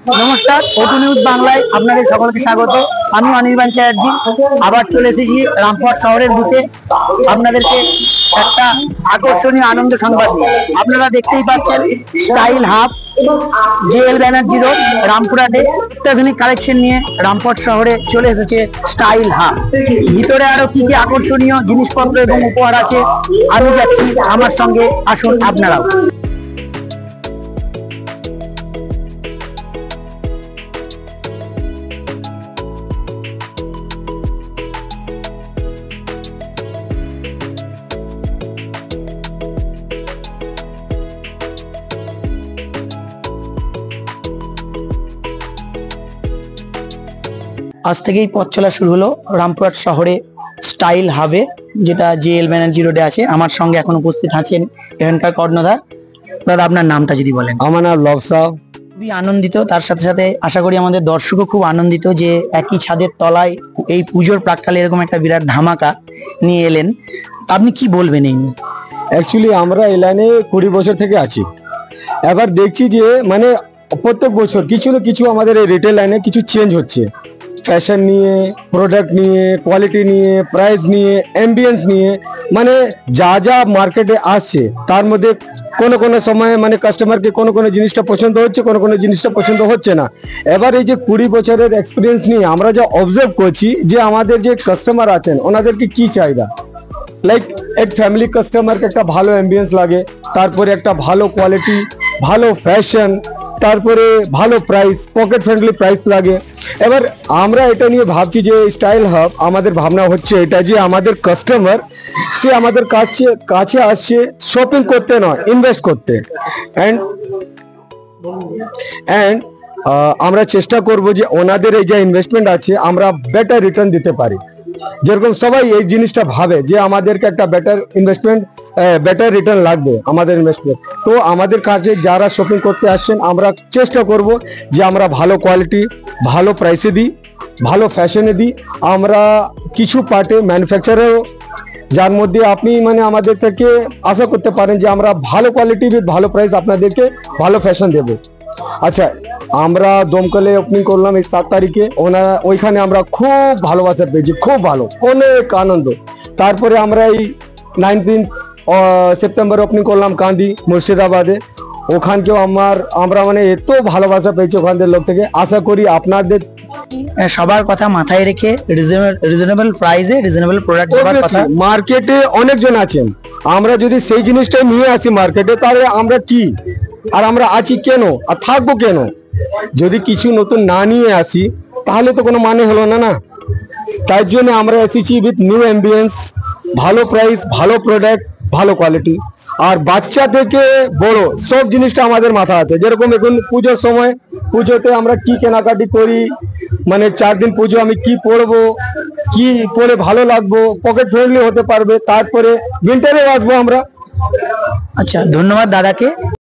নমস্কার, ওটু নিউজ বাংলায় আপনাদের সকলকে স্বাগত। আমি অনির্বাণ চ্যাটার্জি আবার চলে এসেছি রামপুরহাট শহরের বুকে আপনাদেরকে একটা আকর্ষণীয় আনন্দ সংবাদ নিয়ে। আপনারা দেখতেই পাচ্ছেন style hub JL Banerjee road রামপুরহাটে অত্যাধুনিক কালেকশন নিয়ে রামপুরহাট শহরে চলে এসেছে স্টাইল হাব। ভিতরে আরো কি কি আকর্ষণীয় জিনিসপত্র এবং উপহার আছে আমি যাচ্ছি, আমার সঙ্গে আসুন আপনারাও। আজ থেকেই পথ চলা শুরু হলো রামপুরহাট শহরে স্টাইল হাবে, যেটা জেএল ব্যানার্জি রোডে আছে। আমার সঙ্গে এখন উপস্থিত আছেন এখানকার কর্ণধার। দাদা, আপনার নামটা যদি বলেন। আমার নাম লবসা। খুবই আনন্দিত, তার সাথে সাথে আশা করি আমাদের দর্শকও খুব আনন্দিত যে একই ছাদের তলায় এই পুজোর প্রাককালে এরকম একটা বিরাট ধামাকা নিয়ে এলেন। আপনি কি বলবেন এই নিয়ে? অ্যাকচুয়ালি আমরা এই লাইনে 20 বছর থেকে আছি। এবার দেখছি যে মানে প্রত্যেক বছর কিছু না কিছু আমাদের এই রিটেল লাইনে কিছু চেঞ্জ হচ্ছে। ফ্যাশন নিয়ে, প্রোডাক্ট নিয়ে, কোয়ালিটি নিয়ে, প্রাইস নিয়ে, অ্যাম্বিয়েন্স নিয়ে, মানে যা যা মার্কেটে আসছে তার মধ্যে কোনো সময় মানে কাস্টমারকে কোনো জিনিসটা পছন্দ হচ্ছে, কোনো জিনিসটা পছন্দ হচ্ছে না। এবার এই যে 20 বছরের এক্সপিরিয়েন্স নিয়ে আমরা যা অবজার্ভ করছি যে আমাদের যে কাস্টমার আছেন ওনাদেরকে কি চাহিদা, লাইক এক ফ্যামিলি কাস্টমারকে একটা ভালো অ্যাম্বিয়েন্স লাগে, তারপরে একটা ভালো কোয়ালিটি, ভালো ফ্যাশন, তারপরে ভালো প্রাইস, পকেট ফ্রেন্ডলি প্রাইস লাগে। এবার আমরা এটা নিয়ে ভাবছি যে স্টাইল হাব, আমাদের ভাবনা হচ্ছে এটা যে আমাদের কাস্টমার সে আমাদের কাছে আসছে শপিং করতে নয়, ইনভেস্ট করতে। অ্যান্ড আমরা চেষ্টা করব যে ওনাদের এই যে ইনভেস্টমেন্ট আছে আমরা বেটার রিটার্ন দিতে পারি। যেরকম সবাই এই জিনিসটা ভাবে যে আমাদেরকে একটা বেটার ইনভেস্টমেন্ট, বেটার রিটার্ন লাগবে আমাদের ইনভেস্টমেন্ট। তো আমাদের কাছে যারা শপিং করতে আসছেন আমরা চেষ্টা করব যে আমরা ভালো কোয়ালিটি, ভালো প্রাইসে দিই, ভালো ফ্যাশনে দিই। আমরা কিছু পার্টে ম্যানুফ্যাকচারারও, যার মধ্যে আপনি মানে আমাদের থেকে আশা করতে পারেন যে আমরা ভালো কোয়ালিটি উইথ ভালো প্রাইস আপনাদেরকে ভালো ফ্যাশন দেবো। আচ্ছা, আমরা দমকলে ওপেনিং করলাম এই 7 তারিখে। ওইখানে আমরা খুব ভালোবাসা পেয়েছি, খুব ভালো, অনেক আনন্দ। তারপরে আমরা এই 19 সেপ্টেম্বর ওপেনিং করলাম কান্দি মুর্শিদাবাদে। ওখানকেও আমরা মানে এত ভালোবাসা পেয়েছি ওখানদের লোক থেকে। আশা করি আপনাদের সবার কথা মাথায় রেখে রিজনেবল প্রাইসে রিজনেবল প্রোডাক্ট দেওয়ার কথা। মার্কেটে অনেকজন আছেন, আমরা যদি সেই জিনিসটা নিয়ে আসি মার্কেটে তাহলে আমরা কি আর আমরা আছি কেন আর থাকবো কেন? যদি কিছু নতুন না নিয়ে আসি তাহলে তো কোনো মানে হলো না। তাই জন্য আমরা এসেছি উইথ নিউ অ্যাম্বিয়েন্স, ভালো প্রাইস, ভালো প্রোডাক্ট, ভালো কোয়ালিটি। আর বাচ্চা থেকে বড় সব জিনিসটা আমাদের মাথা আছে। যেরকম এখন পুজোর সময়, পুজোতে আমরা কি কেনাকাটি করি, মানে 4 দিন পুজো আমি কি পরবো, কি পরে ভালো লাগবো, পকেট ফ্রেন্ডলি হতে পারবে। তারপরে উইন্টারেও আসবো আমরা। আচ্ছা, ধন্যবাদ দাদাকে।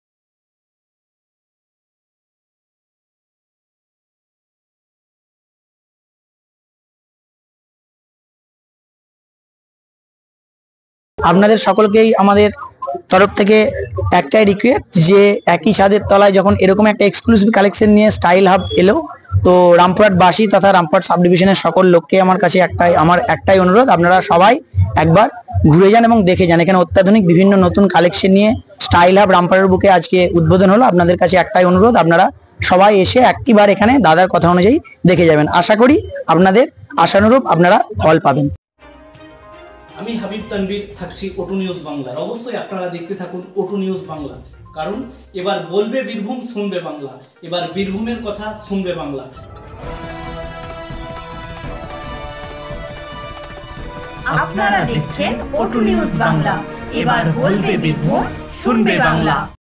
আপনাদের সকলকেই আমাদের তরফ থেকে একটাই রিকোয়েস্ট যে একই ছাদের তলায় যখন এরকম একটা এক্সক্লুসিভ কালেকশন নিয়ে স্টাইল হাব এলো, তো রামপুরহাটবাসী তথা রামপুরহাট সাব ডিভিশনের সকল লোককে আমার একটাই অনুরোধ, আপনারা সবাই একবার ঘুরে যান এবং দেখে যান। এখানে অত্যাধুনিক বিভিন্ন নতুন কালেকশন নিয়ে স্টাইল হাব রামপুরহাটের বুকে আজকে উদ্বোধন হলো। আপনাদের কাছে একটাই অনুরোধ, আপনারা সবাই এসে একটিবার এখানে দাদার কথা অনুযায়ী দেখে যাবেন। আশা করি আপনাদের আশানুরূপ আপনারা ফল পাবেন। আমি হাবিব তানভীর থাকছি ওটু নিউজ বাংলায়। অবশ্যই আপনারা দেখতে থাকুন ওটু নিউজ বাংলা, কারণ এবার বলবে বীরভূম, শুনবে বাংলা। এবার বীরভূমের কথা শুনবে বাংলা। আপনারা দেখছেন ওটু নিউজ বাংলা, এবার বলবে বীরভূম, শুনবে বাংলা।